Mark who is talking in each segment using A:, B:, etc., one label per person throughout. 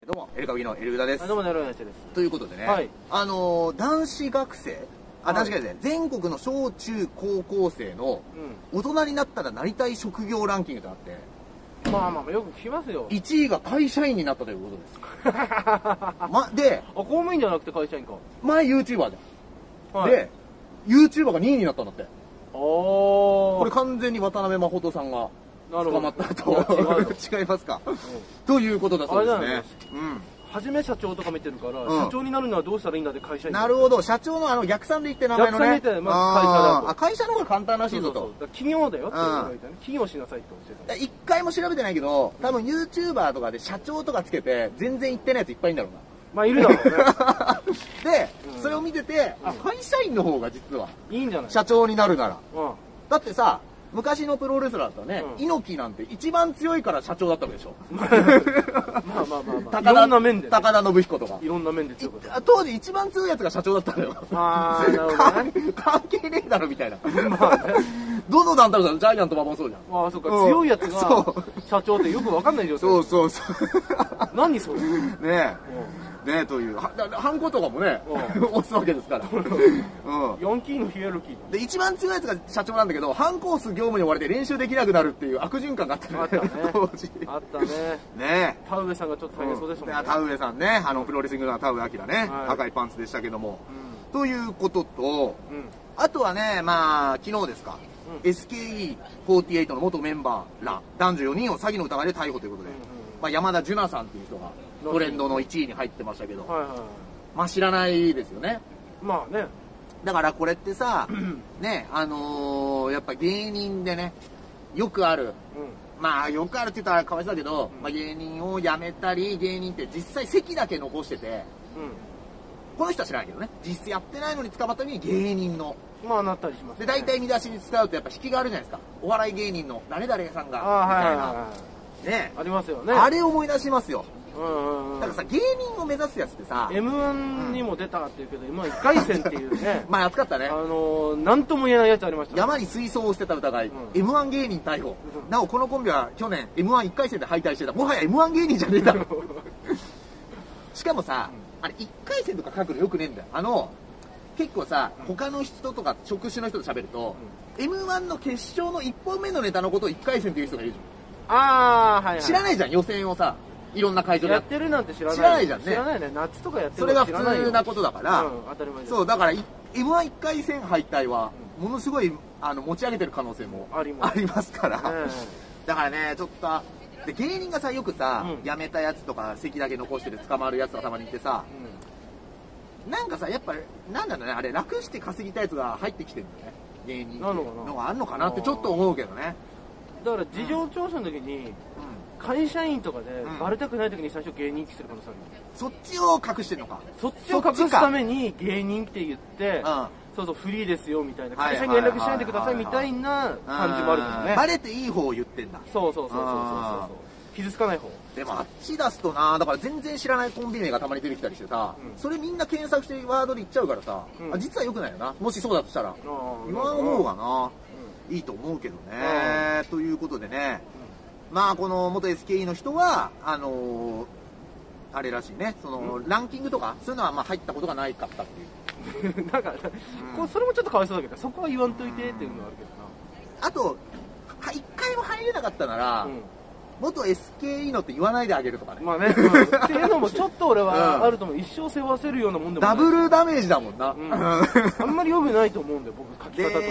A: どうも、エルカビのエルウダです。
B: どうも、ネロヤチです。
A: ということでね、
B: はい、
A: 男子学生、男子学生、全国の小中高校生の大人になったらなりたい職業ランキングとあって、
B: まあよく聞きますよ。
A: 1位が会社員になったということです。で、
B: 公務員じゃなくて会社員か。
A: 前 YouTuber じゃん。
B: はい、
A: で、YouTuber が2位になったんだって。
B: こ
A: れ完全に渡辺真琴さんが捕まったと。違いますか、ということだそうですね。
B: はじめ社長とか見てるから、社長になるのはどうしたらいいんだって会社員。
A: なるほど、社長の逆算で言って名前のね。
B: 逆算で言って、まず
A: 会社の方が簡単らしいぞと。
B: 企業だよって言われたね。企業しなさいって教えた。
A: 一回も調べてないけど、多分 YouTuber とかで社長とかつけて、全然行ってないやついっぱいいるんだろうな。
B: まあいるだろうね。
A: で、それを見てて、会社員の方が実はい
B: いんじゃない
A: 社長になるなら。だってさ、昔のプロレスラーだったらね、猪木なんて一番強いから社長だったわけでしょ。
B: まあ。いろんな面で。
A: 高田信彦とか。
B: いろんな面で強かった。
A: 当時一番強いやつが社長だったのよ。
B: ああ、なるほどね。
A: 関係ねえだろみたいな。
B: まあね。
A: どの団体だろ、ジャイアント馬場もそうじゃん。
B: ああ、そっか、強いやつが社長ってよくわかんない状態。
A: そう。
B: 何それ。
A: ねえ。ねえという、ハンコとかもね、押すわけですから。
B: ヤンキーのヒエラルキー。
A: で、一番強いやつが社長なんだけど、ハンコ押す業務に追われて練習できなくなるっていう悪循環があったね。
B: あったね。
A: 当時。
B: あったね。
A: ねえ。
B: 田上さんがちょっと大変そうでしたもんね。
A: 田上さんね、プロレスリングの田上明ね、赤いパンツでしたけども。ということと、あとはね、まあ、昨日ですか。SKE48 の元メンバーら男女4人を詐欺の疑いで逮捕ということで、まあ、山田樹奈さんっていう人がトレンドの1位に入ってましたけど、まあ知らないですよね。
B: まあね。
A: だからこれってさ、ね、やっぱ芸人でね、よくある、まあよくあるって言ったらかわいそうだけど、まあ芸人を辞めたり、芸人って実際席だけ残してて、この人は知らないけどね、実際やってないのに捕まった時に芸人の。
B: まあなったりします。
A: で、大体見出しに使うとやっぱ引きがあるじゃないですか。お笑い芸人の誰々さんが、みたいな。ね。
B: ありますよね。
A: あれ思い出しますよ。だからさ、芸人を目指すやつってさ、
B: M1 にも出たっていうけど、今1回戦っていうね。
A: まあ暑かったね。
B: なんとも言えないやつありました。
A: 山に水槽を捨てた疑い、M1 芸人逮捕。なお、このコンビは去年 M11 回戦で敗退してた。もはや M1 芸人じゃねえだろ。しかもさ、あれ1回戦とか書くのよくねえんだよ。結構さ、他の人とか職種の人と喋ると、M1 の決勝の1本目のネタのことを1回戦っていう人がいるじゃん。
B: ああ、はい。
A: 知らないじゃん、予選をさ、いろんな会場で
B: やってるなんて知らない。
A: 知らないじゃんね。
B: 知らないね。夏とかやってる
A: それが普通なことだから、
B: 当たり前です。
A: そう、だから M11 回戦敗退は、ものすごい、持ち上げてる可能性もありますから。だからね、ちょっと、で、芸人がさ、よくさ、辞めたやつとか、席だけ残してて捕まるやつがたまにいてさ、なんかさ、やっぱ、なんだろうね、あれ、楽して稼ぎたいやつが入ってきてるんだよね。芸人のがあるのかなってちょっと思うけどね。
B: だから、事情聴取の時に、会社員とかで、バレたくない時に最初芸人来てる可能性ある。
A: そっちを隠してんのか。
B: そっちを隠すために芸人って言って、そうそう、フリーですよ、みたいな。会社に連絡しないでください、みたいな感じもあるけどね。
A: バレていい方を言ってんだ。
B: そう。傷つかない方。
A: でもあっち出すとな、だから全然知らないコンビ名がたまに出てきたりしてさ、それみんな検索してワードで言っちゃうからさ、実は良くないよな。もしそうだとしたら。今の方がな、いいと思うけどね。ということでね、まあこの元 SKE の人は、あれらしいね、そのランキングとか、そういうのはまあ入ったことがないかったっていう。
B: なんか、それもちょっとかわいそうだけど、そこは言わんといてっていうのはあるけどな。
A: あと、一回も入れなかったなら、元 SKE のって言わないであげるとかね。
B: まあね。っていうのもちょっと俺はあると思う。一生世話せるようなもんでもない。
A: ダブルダメージだもんな。
B: あんまり良くないと思うんだよ、僕書き方として。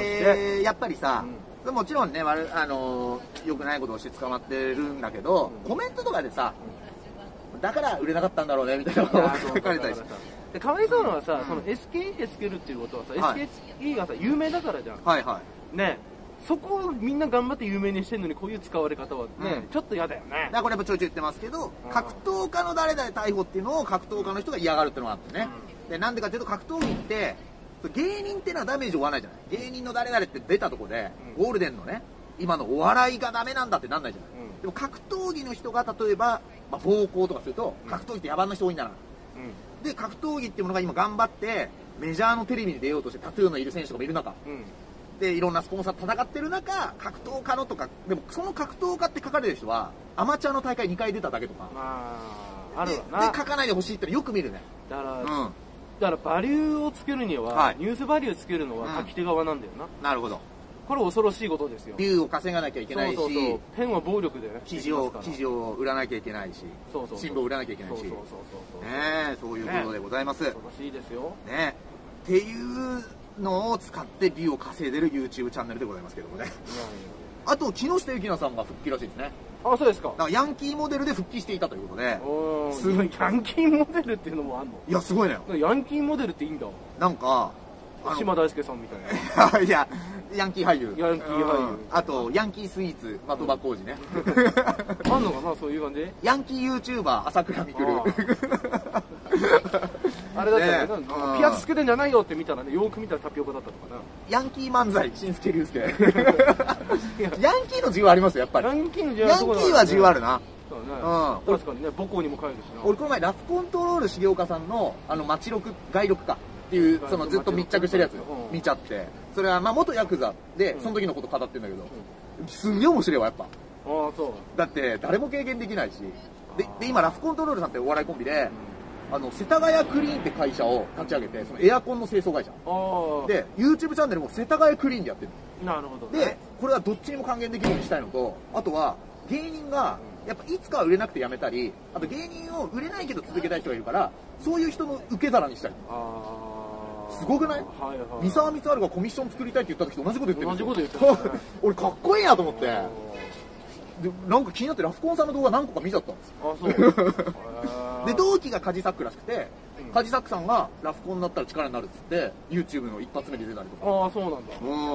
A: やっぱりさ、もちろんね、良くないことをして捕まってるんだけど、コメントとかでさ、だから売れなかったんだろうねみたいなのが書かれたりして。
B: で、かわいそうなのはさ、その SKE でつけるっていうことはさ、SKE がさ、有名だからじゃん。
A: はいはい。
B: ね。そこをみんな頑張って有名にしてるのにこういう使われ方はね、ちょっと嫌だよね。だ
A: からこれもちょいちょい言ってますけど、格闘家の誰々逮捕っていうのを格闘家の人が嫌がるっていうのがあってね。で、なんでかっていうと格闘技って、芸人っていうのはダメージを負わないじゃない。芸人の誰々って出たとこで、ゴールデンのね、今のお笑いがダメなんだってなんないじゃない。でも格闘技の人が例えば、暴行とかすると、格闘技って野蛮な人多いんだな。で、格闘技っていうものが今頑張って、メジャーのテレビに出ようとしてタトゥーのいる選手とかもいる中、でいろんなスポンサーと戦ってる中、格闘家のとか、でもその格闘家って書かれる人はアマチュアの大会2回出ただけとか、
B: あるわな。
A: で書かないでほしいってのよく見るね。
B: だからバリューをつけるには、ニュースバリューつけるのは書き手側なんだよな。
A: なるほど。
B: これ恐ろしいことですよ。
A: ビューを稼がなきゃいけないし、
B: ペンは暴力でね。
A: 記事を売らなきゃいけないし、新聞を売らなきゃいけないし、そういうことでございます。
B: 恐ろしいですよ。
A: ね、っていうのを使ってビューを稼いでる YouTube チャンネルでございますけどもね。あと木下ゆきなさんが復帰らしいですね。
B: あ、そうですか。
A: だからヤンキーモデルで復帰していたということで。
B: すごい。ヤンキーモデルっていうのもあんの？
A: いや、すごいね。
B: ヤンキーモデルっていいんだ。
A: なんか
B: 島大輔さんみたいな。
A: いや、ヤンキー俳優。
B: ヤンキー俳優。
A: あとヤンキースイーツ的場浩司ね。
B: あんのかな、そういう感じ？
A: ヤンキー YouTuber 朝倉未来。
B: あれだったね。ピアスつけてんじゃないよって見たらね、よく見たらタピオカだったのかな。
A: ヤンキー漫才しんすけりゅうすけ。ヤンキーの自由ありますよ、やっぱり。
B: ヤンキー
A: は自由あるな。
B: 確かにね、母校にも帰るしな。
A: 俺この前ラフコントロール重岡さんの街録外録かっていう、そのずっと密着してるやつ見ちゃって、それはまあ元ヤクザでその時のこと語ってるんだけど、すんげえ面白いわやっぱ。だって誰も経験できないし、で今ラフコントロールさんってお笑いコンビで、世田谷クリーンって会社を立ち上げて、そのエアコンの清掃会社で YouTube チャンネルも世田谷クリーンでやってる。
B: なるほど。
A: でこれはどっちにも還元できるようにしたいのと、あとは芸人がやっぱいつかは売れなくて辞めたり、あと芸人を売れないけど続けたい人がいるから、そういう人の受け皿にしたり。すごくない？三沢光晴がコミッション作りたいって言った時と同じこと言ってるんですよ。俺かっこいいなと思って。でなんか気になってラフコンさんの動画何個か見ちゃったんですよ。で同期がカジサックらしくて、カジサックさんがラフコンになったら力になるっつって YouTube の一発目で出たりとか。
B: ああ、そうなんだ。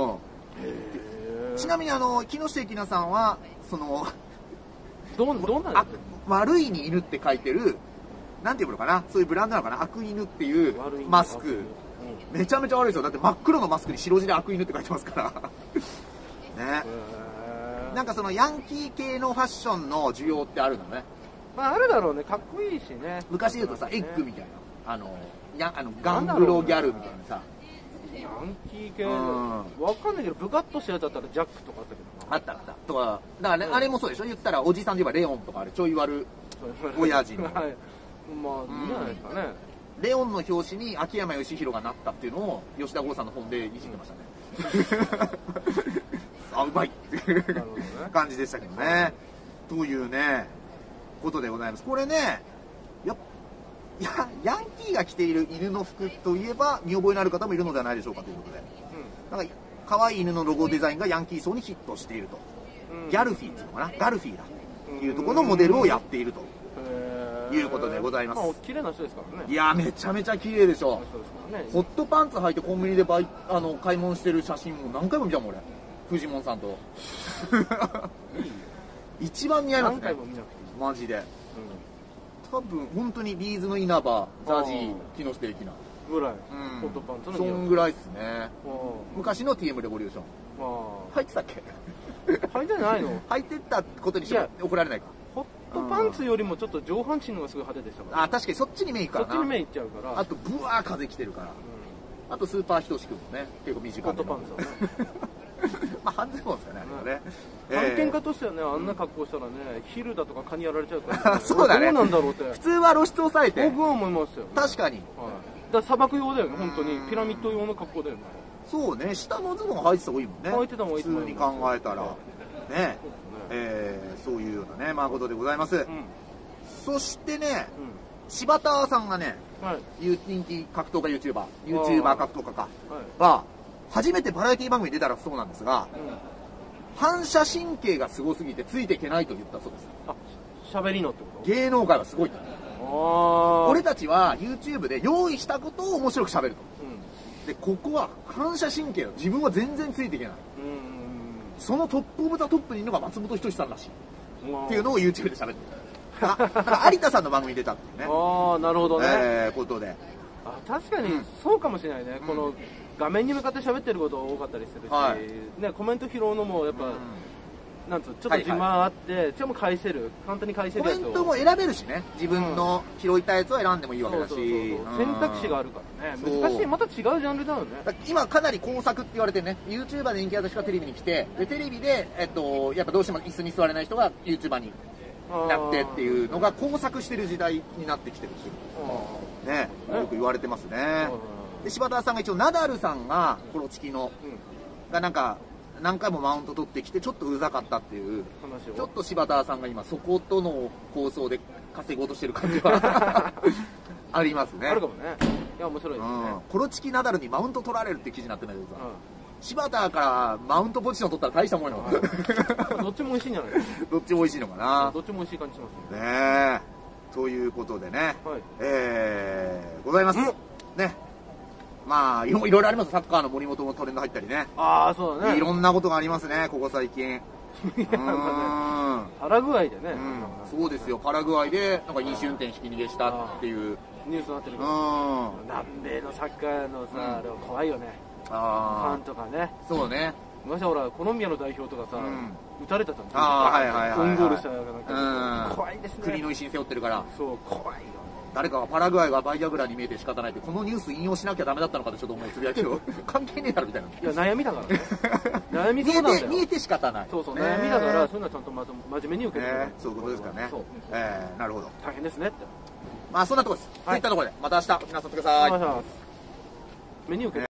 A: ちなみに木下ゆきなさんはその
B: どんな
A: 悪いに犬って書いてる、なんていうのかな、そういうブランドなのかな、悪犬っていうマスク、めちゃめちゃ悪いですよ。だって真っ黒のマスクに白字で悪犬って書いてますからね。なんかそのヤンキー系のファッションの需要ってあるのね。
B: まああるだろうね、かっこいいしね。
A: 昔言うとさ、エッグみたいな、ガングロギャルみたいなさ、
B: ヤンキー系わかんないけど、ブカッとしたやつだったらジャックとかあったけどな。
A: あったとか、だからね、あれもそうでしょ。言ったらおじさんで言えばレオンとかあれちょい悪親父の
B: まあいいんじゃないですかね。
A: レオンの表紙に秋山義弘がなったっていうのを吉田剛さんの本でいじってましたね。あ、うまいっていう感じでしたけどね。というねことでございます。これね、ヤンキーが着ている犬の服といえば見覚えのある方もいるのではないでしょうかということで、なんか可愛い犬のロゴデザインがヤンキー層にヒットしていると、ギャルフィーっていうのかな、ガルフィーだというところのモデルをやっているということでございます。
B: 綺麗な人ですからね。
A: いや、めちゃめちゃ綺麗でしょ。ホットパンツ履いてコンビニで買い物してる写真も何回も見たもん俺、フジモンさんと。一番似合いますね、マジで。多分本当にビーズの稲葉、ザジー、木下ゆきな
B: ぐらい、ホットパンツの
A: そんぐらいっすね。昔の TM レボリューション履いてたっけ？
B: 履いてないの？
A: 履いてたことにしても怒られないか。
B: ホットパンツよりもちょっと上半身のがすごい派手でしたから。
A: あ、確かにそっちに目いくからな。
B: そっちに目いっちゃうから。
A: あとブワー風来てるから。あとスーパーひとしくんもね、結構短めの
B: ホットパンツはね。
A: まあ半ズボンですかね、あれね。
B: 探検家としてはね、あんな格好したらね、ヒルだとか蚊にやられちゃうから。
A: そうだね。
B: どうなんだろうって。
A: 普通は露出を抑えて。
B: 僕は思いますよ。
A: 確かに。
B: だ砂漠用だよね、本当に。ピラミッド用の格好だよね。
A: そうね、下のズボン履いてた方がいいもんね。
B: 履いてた方がいいと思う。
A: 普通に考えたら。ね。そういうようなね、まあことでございます。そしてね、柴田さんがね、人気格闘家 YouTuber 格闘家かは、初めてバラエティ番組に出たらそうなんですが、反射神経がすごすぎてついていけないと言ったそうです。
B: あ、喋りのってこと？
A: 芸能界はすごいと。俺たちは YouTube で用意したことを面白く喋ると。で、ここは反射神経を自分は全然ついていけない。そのトップオブザトップにいるのが松本人志さんらしい。っていうのを YouTube で喋ってる。有田さんの番組に出たっていうね。
B: ああ、なるほどね。
A: ことで。
B: 確かにそうかもしれないね。この画面に向かって喋ってること多かったりするし、ね、コメント拾うのもやっぱ、なんつう、ちょっと自慢あって、ちょっと返せる、簡単に返せるやつを。
A: コメントも選べるしね、自分の拾いたいやつを選んでもいいわけだし、
B: 選択肢があるからね。難しい、また違うジャンルだよね。
A: 今かなり工作って言われてね、YouTuber で人気ある人がテレビに来て、でテレビで、やっぱどうしても椅子に座れない人が YouTuber になってっていうのが交錯してる時代になってきてるっていうね、よく言われてますね。で柴田さんが一応ナダルさんがコロチキのがなんか何回もマウント取ってきてちょっとうざかったっていう、ちょっと柴田さんが今そことの構想で稼ごうとしてる感じはありますね。
B: あるかもね。いや面白いですね。
A: コロチキナダルにマウント取られるって記事になってんだけどさ、柴田からマウントポジション取ったら大したもんよ。
B: どっちも美味しいんじゃないですか。
A: どっちも美味しいのかな。
B: どっちも美味しい感じします
A: ね。ねえ。ということでね、ございます。ね。まあいろいろあります。サッカーの森本もトレンド入ったりね。
B: ああそうだね。
A: いろんなことがありますね、ここ最近。
B: パラグアイでね。
A: そうですよ、パラグアイでなんか飲酒運転ひき逃げしたっていう
B: ニュースになってるけど、南米のサッカーのさ、あれは怖いよね。ファンとかね。
A: そうね。
B: 昔はほらコロンビアの代表とかさ、撃たれたじゃん。
A: オ
B: ンゴールしたなんか怖いですね。
A: 国の威信背負ってるから。
B: そう怖いよ。
A: 誰かがパラグアイがバイアグラに見えて仕方ないって、このニュース引用しなきゃダメだったのかってちょっと思うつぶやきを関係ねえだろみたいな。
B: いや悩みだからね。悩みそうなんだよ。
A: 見えて仕方ない。
B: そうそう悩みだからそういうのはちゃんと真面目に受けてる。
A: そういうことですからね。なるほど。
B: 大変ですねって。
A: まあそんなところです。そういったところでまた明日皆さんおってください。
B: メニュー受け